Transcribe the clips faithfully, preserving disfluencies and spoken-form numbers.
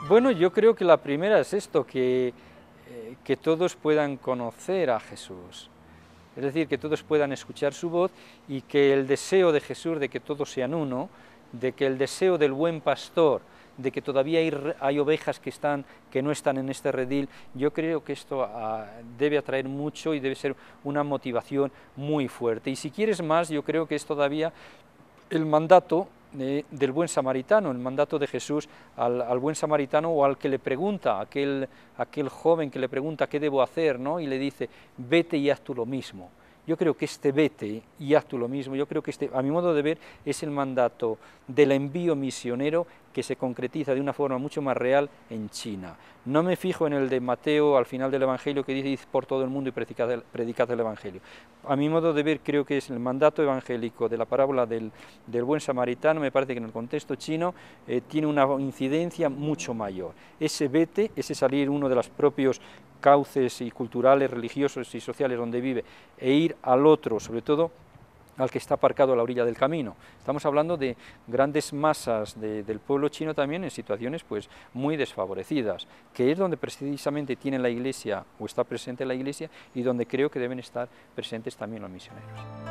Bueno, yo creo que la primera es esto, que, eh, que todos puedan conocer a Jesús. Es decir, que todos puedan escuchar su voz y que el deseo de Jesús de que todos sean uno, de que el deseo del buen pastor, de que todavía hay, hay ovejas que, están, que no están en este redil, yo creo que esto uh, debe atraer mucho y debe ser una motivación muy fuerte. Y si quieres más, yo creo que es todavía el mandato de, del buen samaritano, el mandato de Jesús al, al buen samaritano o al que le pregunta, aquel, aquel joven que le pregunta qué debo hacer, ¿no? Y le dice, vete y haz tú lo mismo. Yo creo que este vete y haz tú lo mismo, yo creo que este, a mi modo de ver, es el mandato del envío misionero que se concretiza de una forma mucho más real en China. No me fijo en el de Mateo al final del Evangelio que dice, id por todo el mundo y predicad el, predicad el Evangelio. A mi modo de ver, creo que es el mandato evangélico de la parábola del, del buen samaritano, me parece que en el contexto chino eh, tiene una incidencia mucho mayor. Ese vete, ese salir uno de los propios cauces y culturales, religiosos y sociales donde vive, e ir al otro, sobre todo al que está aparcado a la orilla del camino. Estamos hablando de grandes masas de, del pueblo chino también en situaciones pues muy desfavorecidas, que es donde precisamente tiene la Iglesia, o está presente la Iglesia, y donde creo que deben estar presentes también los misioneros.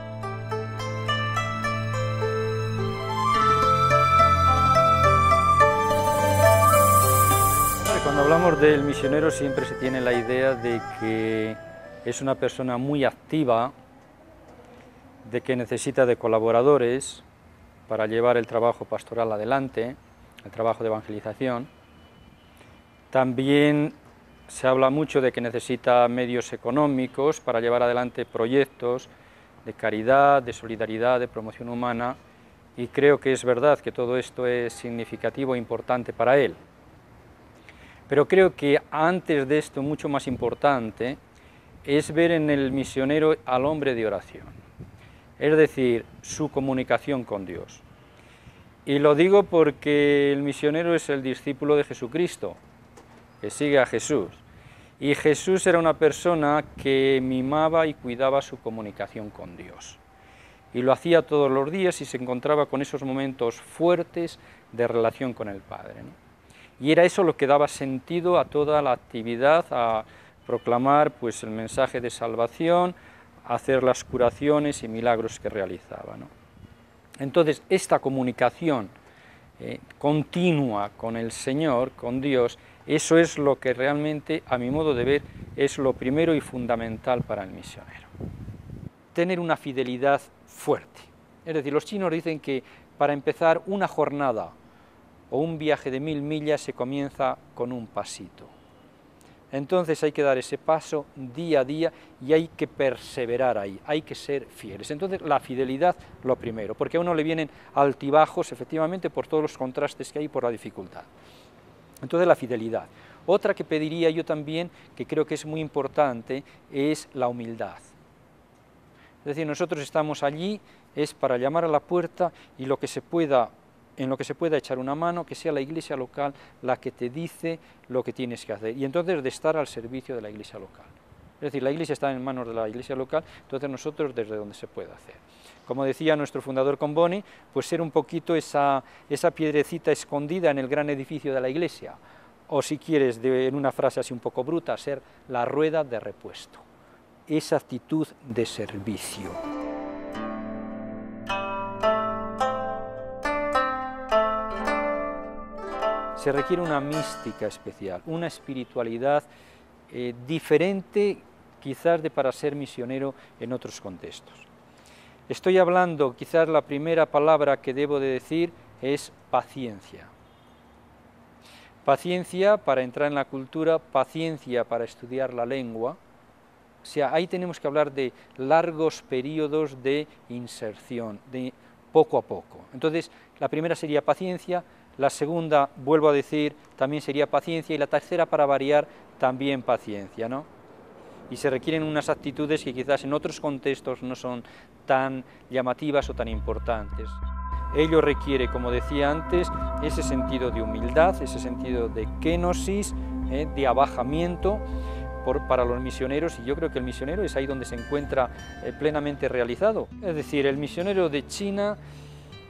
Cuando hablamos del misionero siempre se tiene la idea de que es una persona muy activa, de que necesita de colaboradores para llevar el trabajo pastoral adelante, el trabajo de evangelización. También se habla mucho de que necesita medios económicos para llevar adelante proyectos de caridad, de solidaridad, de promoción humana, y creo que es verdad que todo esto es significativo e importante para él. Pero creo que antes de esto, mucho más importante, es ver en el misionero al hombre de oración, es decir, su comunicación con Dios. Y lo digo porque el misionero es el discípulo de Jesucristo, que sigue a Jesús. Y Jesús era una persona que mimaba y cuidaba su comunicación con Dios. Y lo hacía todos los días y se encontraba con esos momentos fuertes de relación con el Padre, ¿no? Y era eso lo que daba sentido a toda la actividad, a proclamar pues, el mensaje de salvación, a hacer las curaciones y milagros que realizaba, ¿no? Entonces, esta comunicación eh, continua con el Señor, con Dios, eso es lo que realmente, a mi modo de ver, es lo primero y fundamental para el misionero. Tener una fidelidad fuerte. Es decir, los chinos dicen que para empezar una jornada o un viaje de mil millas se comienza con un pasito. Entonces hay que dar ese paso día a día y hay que perseverar ahí, hay que ser fieles. Entonces la fidelidad lo primero, porque a uno le vienen altibajos efectivamente por todos los contrastes que hay, por la dificultad. Entonces la fidelidad. Otra que pediría yo también, que creo que es muy importante, es la humildad. Es decir, nosotros estamos allí, es para llamar a la puerta y lo que se pueda en lo que se pueda echar una mano, que sea la iglesia local la que te dice lo que tienes que hacer, y entonces de estar al servicio de la iglesia local. Es decir, la iglesia está en manos de la iglesia local, entonces nosotros desde donde se puede hacer. Como decía nuestro fundador Comboni, pues ser un poquito esa, esa piedrecita escondida en el gran edificio de la iglesia, o si quieres, de, en una frase así un poco bruta, ser la rueda de repuesto, esa actitud de servicio. Se requiere una mística especial, una espiritualidad eh, diferente quizás de para ser misionero en otros contextos. Estoy hablando, quizás la primera palabra que debo de decir es paciencia. Paciencia para entrar en la cultura, paciencia para estudiar la lengua. O sea, ahí tenemos que hablar de largos periodos de inserción, de poco a poco. Entonces, la primera sería paciencia. La segunda, vuelvo a decir, también sería paciencia, y la tercera, para variar, también paciencia, ¿no? Y se requieren unas actitudes que quizás en otros contextos no son tan llamativas o tan importantes. Ello requiere, como decía antes, ese sentido de humildad, ese sentido de kenosis, ¿eh? de abajamiento por, para los misioneros, y yo creo que el misionero es ahí donde se encuentra eh, plenamente realizado. Es decir, el misionero de China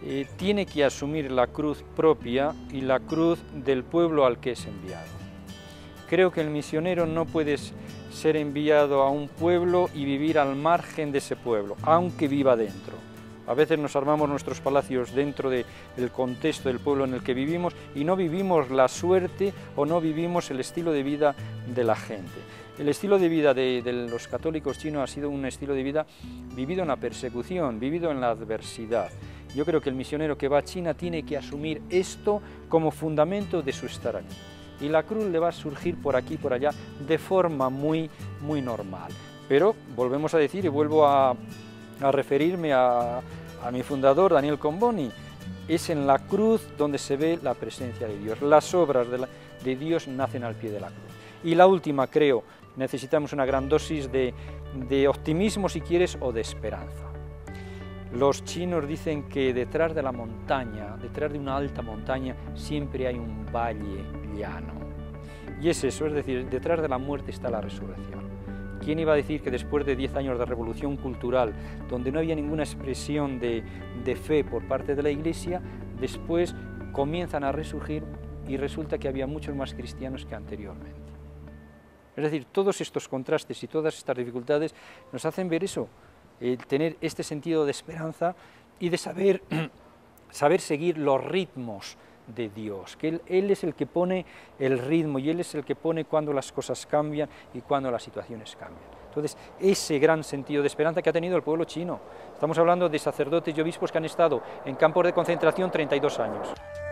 eh, tiene que asumir la cruz propia y la cruz del pueblo al que es enviado. Creo que el misionero no puede ser enviado a un pueblo y vivir al margen de ese pueblo, aunque viva dentro. A veces nos armamos nuestros palacios dentro de, del contexto del pueblo en el que vivimos y no vivimos la suerte o no vivimos el estilo de vida de la gente. El estilo de vida de, de los católicos chinos ha sido un estilo de vida vivido en la persecución, vivido en la adversidad. Yo creo que el misionero que va a China tiene que asumir esto como fundamento de su estar allí. Y la cruz le va a surgir por aquí y por allá de forma muy, muy normal. Pero volvemos a decir y vuelvo a, a referirme a, a mi fundador, Daniel Comboni, es en la cruz donde se ve la presencia de Dios. Las obras de, la, de Dios nacen al pie de la cruz. Y la última, creo, necesitamos una gran dosis de, de optimismo, si quieres, o de esperanza. Los chinos dicen que detrás de la montaña, detrás de una alta montaña, siempre hay un valle llano. Y es eso, es decir, detrás de la muerte está la resurrección. ¿Quién iba a decir que después de diez años de revolución cultural, donde no había ninguna expresión de, de fe por parte de la Iglesia, después comienzan a resurgir y resulta que había muchos más cristianos que anteriormente? Es decir, todos estos contrastes y todas estas dificultades nos hacen ver eso, eh, tener este sentido de esperanza y de saber, saber seguir los ritmos de Dios, que él, él es el que pone el ritmo y Él es el que pone cuando las cosas cambian y cuando las situaciones cambian. Entonces, ese gran sentido de esperanza que ha tenido el pueblo chino. Estamos hablando de sacerdotes y obispos que han estado en campos de concentración treinta y dos años.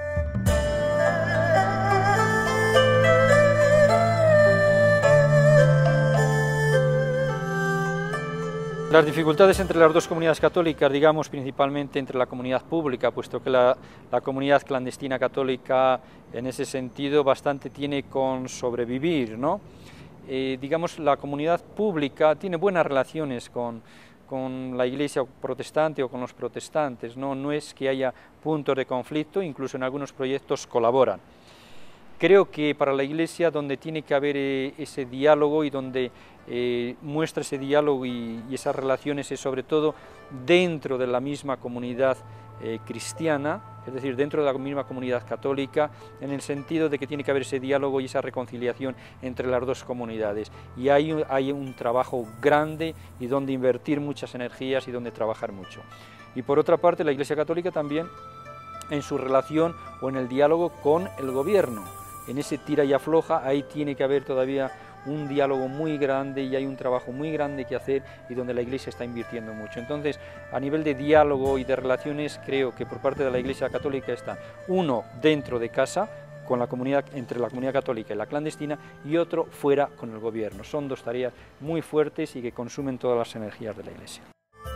Las dificultades entre las dos comunidades católicas, digamos principalmente entre la comunidad pública, puesto que la, la comunidad clandestina católica en ese sentido bastante tiene con sobrevivir, ¿no? Eh, digamos, la comunidad pública tiene buenas relaciones con, con la Iglesia protestante o con los protestantes, ¿no? No es que haya puntos de conflicto, incluso en algunos proyectos colaboran. Creo que para la Iglesia donde tiene que haber eh, ese diálogo y donde eh, muestra ese diálogo y, y esas relaciones es sobre todo dentro de la misma comunidad eh, cristiana, es decir, dentro de la misma comunidad católica, en el sentido de que tiene que haber ese diálogo y esa reconciliación entre las dos comunidades. Y hay, hay un trabajo grande y donde invertir muchas energías y donde trabajar mucho. Y por otra parte, la Iglesia Católica también en su relación o en el diálogo con el gobierno. En ese tira y afloja, ahí tiene que haber todavía un diálogo muy grande y hay un trabajo muy grande que hacer y donde la Iglesia está invirtiendo mucho. Entonces, a nivel de diálogo y de relaciones, creo que por parte de la Iglesia Católica está uno dentro de casa, con la comunidad, entre la comunidad católica y la clandestina, y otro fuera con el gobierno. Son dos tareas muy fuertes y que consumen todas las energías de la Iglesia.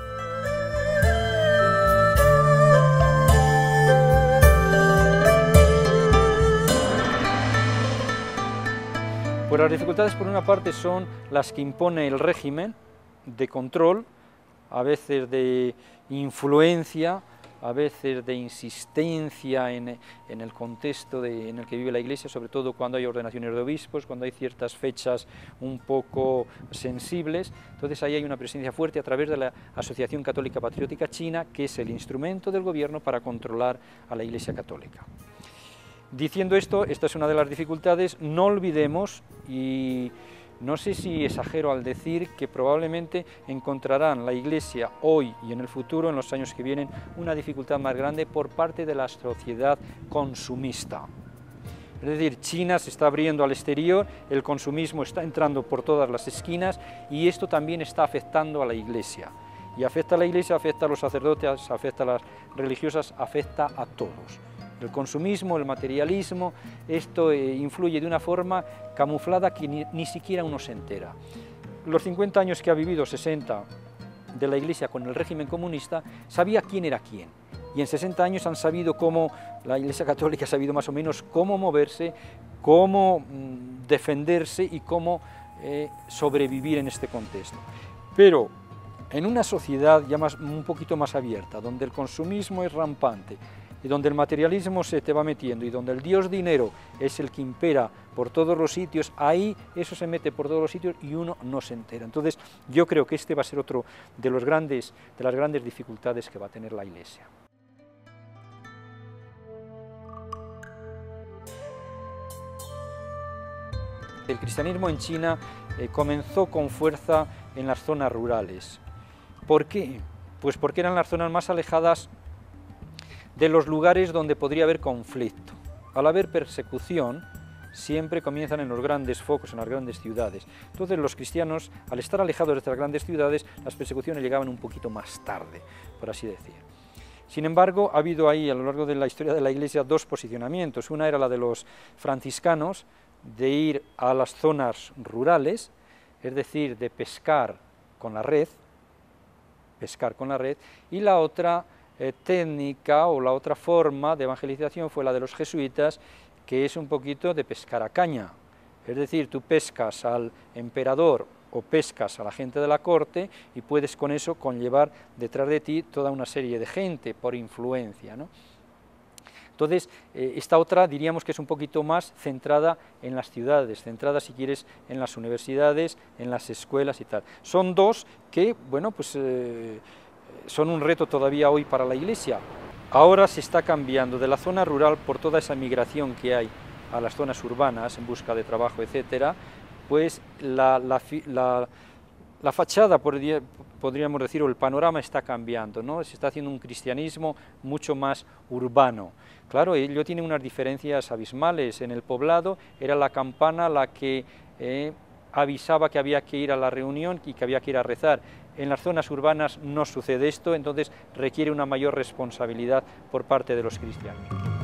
Pues las dificultades por una parte son las que impone el régimen de control, a veces de influencia, a veces de insistencia en, en el contexto de, en el que vive la Iglesia, sobre todo cuando hay ordenaciones de obispos, cuando hay ciertas fechas un poco sensibles. Entonces ahí hay una presencia fuerte a través de la Asociación Católica Patriótica China, que es el instrumento del gobierno para controlar a la Iglesia Católica. Diciendo esto, esta es una de las dificultades, no olvidemos, y no sé si exagero al decir que probablemente encontrarán la Iglesia hoy y en el futuro, en los años que vienen, una dificultad más grande por parte de la sociedad consumista. Es decir, China se está abriendo al exterior, el consumismo está entrando por todas las esquinas y esto también está afectando a la Iglesia. Y afecta a la Iglesia, afecta a los sacerdotes, afecta a las religiosas, afecta a todos. El consumismo, el materialismo, esto eh, influye de una forma camuflada que ni, ni siquiera uno se entera. Los cincuenta años que ha vivido, sesenta, de la Iglesia con el régimen comunista, sabía quién era quién. Y en sesenta años han sabido cómo, la Iglesia Católica ha sabido más o menos cómo moverse, cómo mmm, defenderse y cómo eh, sobrevivir en este contexto. Pero en una sociedad ya más, un poquito más abierta, donde el consumismo es rampante, y donde el materialismo se te va metiendo y donde el dios dinero es el que impera por todos los sitios, ahí eso se mete por todos los sitios y uno no se entera. Entonces yo creo que este va a ser otro de, los grandes, de las grandes dificultades que va a tener la Iglesia. El cristianismo en China eh, comenzó con fuerza en las zonas rurales. ¿Por qué? Pues porque eran las zonas más alejadas de los lugares donde podría haber conflicto. Al haber persecución, siempre comienzan en los grandes focos, en las grandes ciudades. Entonces los cristianos, al estar alejados de estas grandes ciudades, las persecuciones llegaban un poquito más tarde, por así decir. Sin embargo, ha habido ahí, a lo largo de la historia de la Iglesia, dos posicionamientos. Una era la de los franciscanos, de ir a las zonas rurales, es decir, de pescar con la red, pescar con la red, y la otra eh, técnica o la otra forma de evangelización fue la de los jesuitas, que es un poquito de pescar a caña, es decir, tú pescas al emperador o pescas a la gente de la corte y puedes con eso conllevar detrás de ti toda una serie de gente por influencia, ¿no? Entonces, eh, esta otra diríamos que es un poquito más centrada en las ciudades, centrada, si quieres, en las universidades, en las escuelas y tal. Son dos que, bueno, pues eh, son un reto todavía hoy para la Iglesia. Ahora se está cambiando de la zona rural por toda esa migración que hay a las zonas urbanas en busca de trabajo, etcétera, pues la, la, la, la fachada, podríamos decir, o el panorama está cambiando, ¿no? Se está haciendo un cristianismo mucho más urbano. Claro, ello tiene unas diferencias abismales. En el poblado era la campana la que eh, avisaba que había que ir a la reunión y que había que ir a rezar. En las zonas urbanas no sucede esto, entonces requiere una mayor responsabilidad por parte de los cristianos.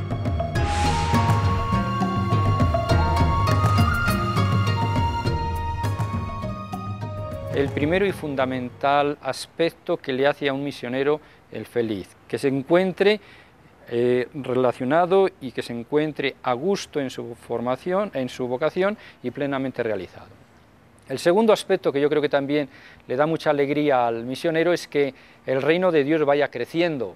El primero y fundamental aspecto que le hace a un misionero el feliz, que se encuentre eh, relacionado y que se encuentre a gusto en su formación, en su vocación y plenamente realizado. El segundo aspecto que yo creo que también le da mucha alegría al misionero es que el reino de Dios vaya creciendo,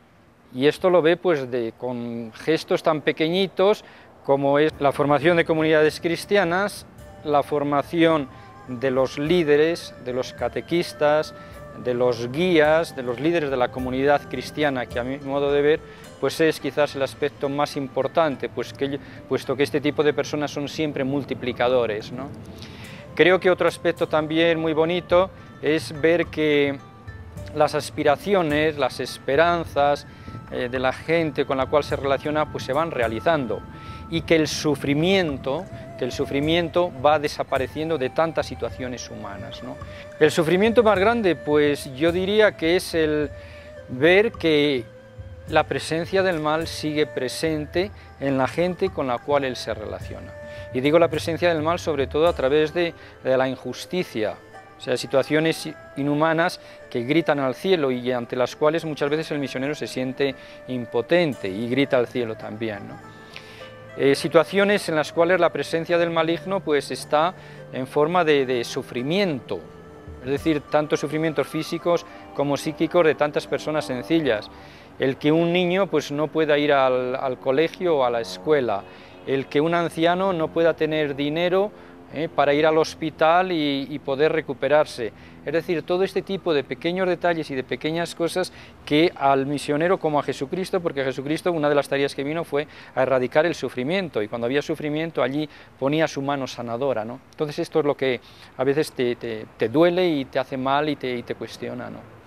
y esto lo ve pues de, con gestos tan pequeñitos como es la formación de comunidades cristianas, la formación de los líderes, de los catequistas, de los guías, de los líderes de la comunidad cristiana, que a mi modo de ver pues es quizás el aspecto más importante, pues que, puesto que este tipo de personas son siempre multiplicadores, ¿no? Creo que otro aspecto también muy bonito es ver que las aspiraciones, las esperanzas eh, de la gente con la cual se relaciona pues se van realizando, y que el sufrimiento, que el sufrimiento va desapareciendo de tantas situaciones humanas, ¿no? El sufrimiento más grande, pues yo diría que es el ver que la presencia del mal sigue presente en la gente con la cual él se relaciona. Y digo la presencia del mal sobre todo a través de, de la injusticia, o sea, situaciones inhumanas que gritan al cielo y ante las cuales muchas veces el misionero se siente impotente y grita al cielo también, ¿no? Eh, situaciones en las cuales la presencia del maligno pues está en forma de, de sufrimiento, es decir, tanto sufrimientos físicos como psíquicos de tantas personas sencillas. El que un niño pues no pueda ir al, al colegio o a la escuela, el que un anciano no pueda tener dinero eh, para ir al hospital y, y poder recuperarse. Es decir, todo este tipo de pequeños detalles y de pequeñas cosas que al misionero como a Jesucristo, porque Jesucristo una de las tareas que vino fue a erradicar el sufrimiento, y cuando había sufrimiento allí ponía su mano sanadora, ¿no? Entonces esto es lo que a veces te, te, te duele y te hace mal y te, y te cuestiona, ¿no?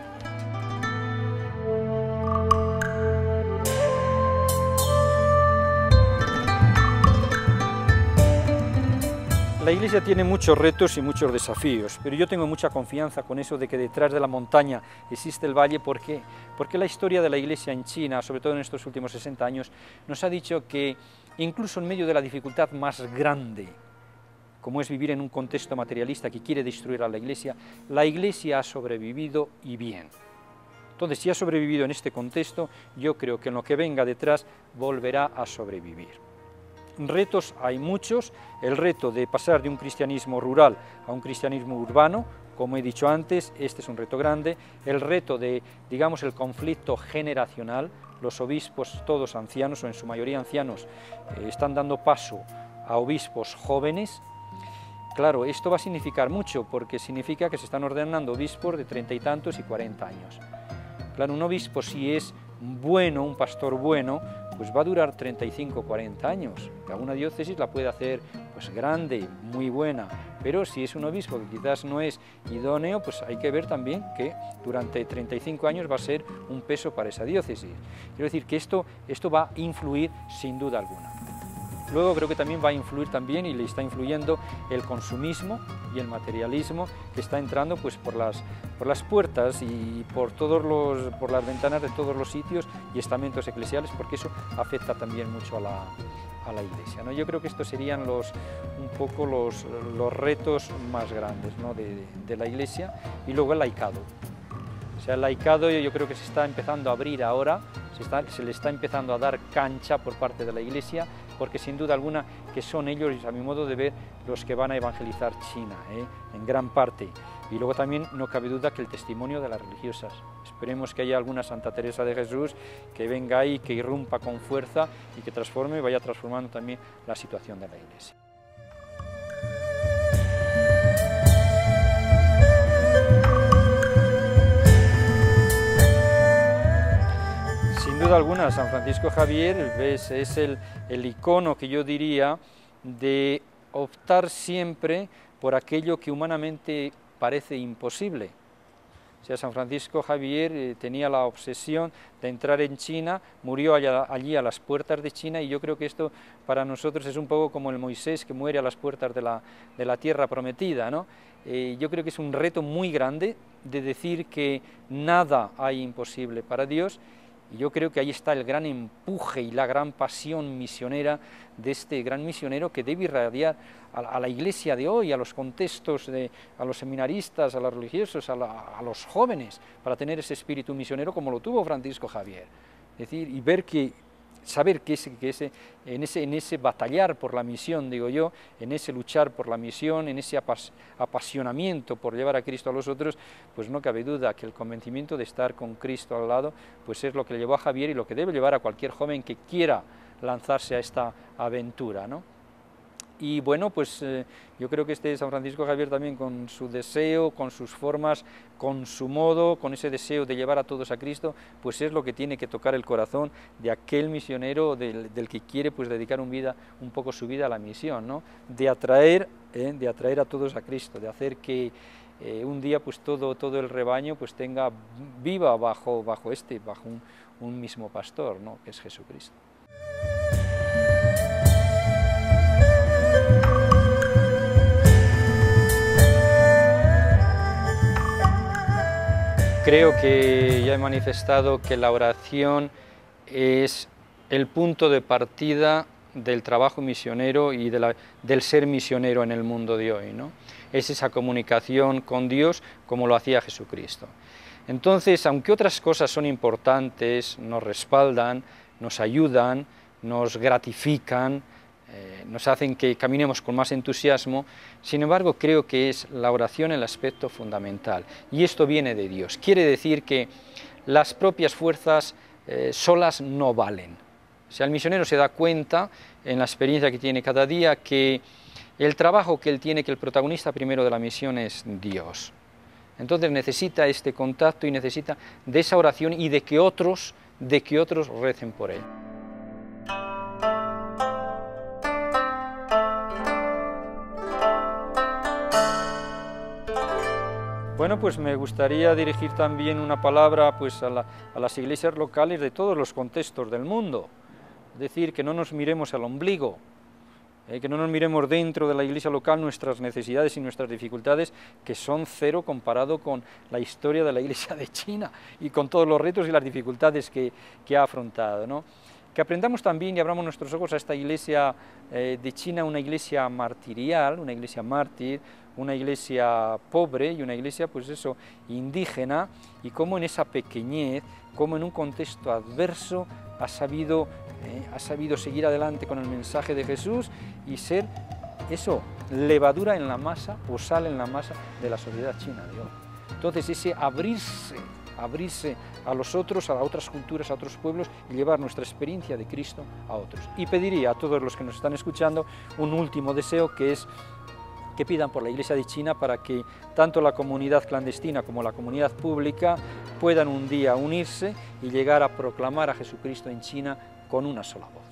La Iglesia tiene muchos retos y muchos desafíos, pero yo tengo mucha confianza con eso de que detrás de la montaña existe el valle. ¿Por qué? Porque la historia de la Iglesia en China, sobre todo en estos últimos sesenta años, nos ha dicho que incluso en medio de la dificultad más grande, como es vivir en un contexto materialista que quiere destruir a la Iglesia, la Iglesia ha sobrevivido y bien. Entonces, si ha sobrevivido en este contexto, yo creo que en lo que venga detrás volverá a sobrevivir. Retos hay muchos, el reto de pasar de un cristianismo rural a un cristianismo urbano, como he dicho antes, este es un reto grande, el reto de, digamos, el conflicto generacional, los obispos todos ancianos, o en su mayoría ancianos, eh, están dando paso a obispos jóvenes. Claro, esto va a significar mucho, porque significa que se están ordenando obispos de treinta y tantos y cuarenta años. Claro, un obispo si es bueno, un pastor bueno, pues va a durar treinta y cinco, cuarenta años. Alguna diócesis la puede hacer pues grande, muy buena, pero si es un obispo que quizás no es idóneo, pues hay que ver también que durante treinta y cinco años va a ser un peso para esa diócesis. Quiero decir que esto, esto va a influir sin duda alguna. Luego creo que también va a influir también, y le está influyendo, el consumismo y el materialismo que está entrando pues por las, por las puertas y por, todos los, por las ventanas de todos los sitios y estamentos eclesiales, porque eso afecta también mucho a la, a la Iglesia, ¿no? Yo creo que estos serían los, un poco los, los retos más grandes, ¿no? de, de la Iglesia, y luego el laicado. O sea, el laicado yo creo que se está empezando a abrir ahora, se, está, se le está empezando a dar cancha por parte de la Iglesia, porque sin duda alguna que son ellos, a mi modo de ver, los que van a evangelizar China, ¿eh? en gran parte. Y luego también no cabe duda que el testimonio de las religiosas. Esperemos que haya alguna Santa Teresa de Jesús que venga ahí, que irrumpa con fuerza y que transforme y vaya transformando también la situación de la Iglesia. Sin duda alguna, San Francisco Javier ¿ves? es el, el icono que yo diría de optar siempre por aquello que humanamente parece imposible. O sea, San Francisco Javier eh, tenía la obsesión de entrar en China, murió allá, allí a las puertas de China, y yo creo que esto para nosotros es un poco como el Moisés que muere a las puertas de la, de la tierra prometida, ¿no? Eh, yo creo que es un reto muy grande de decir que nada hay imposible para Dios. Y yo creo que ahí está el gran empuje y la gran pasión misionera de este gran misionero que debe irradiar a, a la Iglesia de hoy, a los contextos, de, a los seminaristas, a los religiosos, a, la, a los jóvenes, para tener ese espíritu misionero como lo tuvo Francisco Javier. Es decir, y ver que, saber que, ese, que ese, en, ese, en ese batallar por la misión, digo yo, en ese luchar por la misión, en ese apas, apasionamiento por llevar a Cristo a los otros, pues no cabe duda que el convencimiento de estar con Cristo al lado, pues es lo que le llevó a Javier y lo que debe llevar a cualquier joven que quiera lanzarse a esta aventura, ¿no? Y bueno, pues eh, yo creo que este San Francisco Javier también, con su deseo, con sus formas, con su modo, con ese deseo de llevar a todos a Cristo, pues es lo que tiene que tocar el corazón de aquel misionero del, del que quiere pues dedicar un, vida, un poco su vida a la misión, ¿no? De atraer, eh, de atraer a todos a Cristo, de hacer que eh, un día pues todo, todo el rebaño pues tenga, viva bajo, bajo este, bajo un, un mismo pastor, ¿no? Que es Jesucristo. Creo que ya he manifestado que la oración es el punto de partida del trabajo misionero y de la, del ser misionero en el mundo de hoy, ¿no? Es esa comunicación con Dios como lo hacía Jesucristo. Entonces, aunque otras cosas son importantes, nos respaldan, nos ayudan, nos gratifican, Eh, nos hacen que caminemos con más entusiasmo, sin embargo creo que es la oración el aspecto fundamental, y esto viene de Dios. Quiere decir que las propias fuerzas eh, solas no valen. O sea, el misionero se da cuenta en la experiencia que tiene cada día que el trabajo que él tiene, que el protagonista primero de la misión es Dios. Entonces necesita este contacto y necesita de esa oración y de que otros, de que otros recen por él. Bueno, pues me gustaría dirigir también una palabra pues, a, la, a las iglesias locales de todos los contextos del mundo. Es decir, que no nos miremos al ombligo, eh, que no nos miremos dentro de la iglesia local nuestras necesidades y nuestras dificultades, que son cero comparado con la historia de la iglesia de China y con todos los retos y las dificultades que, que ha afrontado, ¿no? Que aprendamos también y abramos nuestros ojos a esta iglesia eh, de China, una iglesia martirial, una iglesia mártir, una iglesia pobre y una iglesia, pues eso, indígena, y cómo en esa pequeñez, cómo en un contexto adverso ha sabido, eh, ha sabido seguir adelante con el mensaje de Jesús y ser, eso, levadura en la masa o sal en la masa de la sociedad china de hoy. Entonces ese abrirse, abrirse a los otros, a otras culturas, a otros pueblos y llevar nuestra experiencia de Cristo a otros. Y pediría a todos los que nos están escuchando un último deseo, que es que pidan por la Iglesia de China para que tanto la comunidad clandestina como la comunidad pública puedan un día unirse y llegar a proclamar a Jesucristo en China con una sola voz.